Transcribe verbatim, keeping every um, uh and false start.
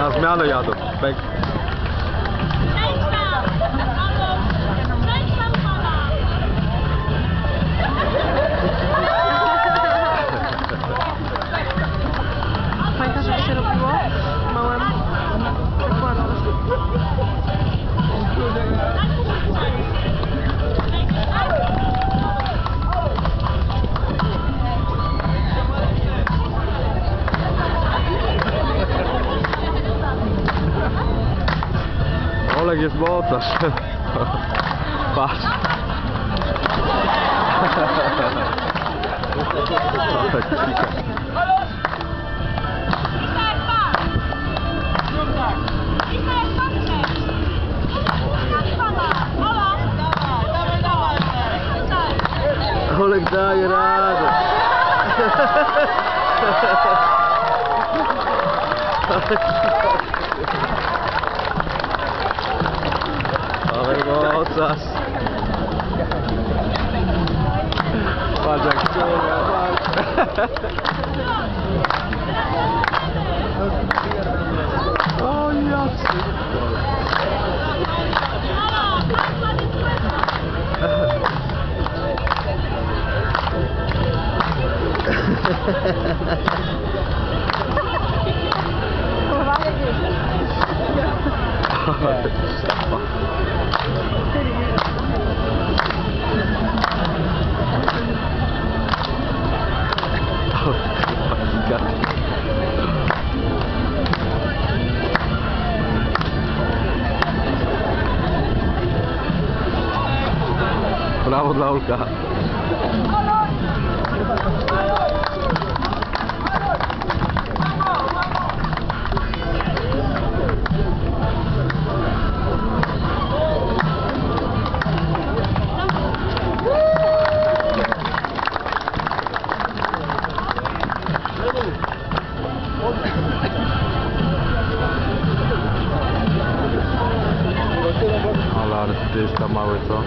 Na zmianę jadą. Pek. Pamiętasz, jak się robiło małym przykładem? Olek jest mocarz. Patrz. Olek daje radę. Ale mocarz. Patrz jak ciągnie, o jasny. Brawo dla Olka. Ale artysta mały, co?